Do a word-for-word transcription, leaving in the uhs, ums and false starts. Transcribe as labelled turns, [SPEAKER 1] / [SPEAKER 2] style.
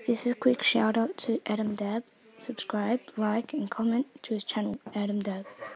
[SPEAKER 1] This is a quick shout out to Adam Dab. Subscribe, like, and comment to his channel, Adam Dab.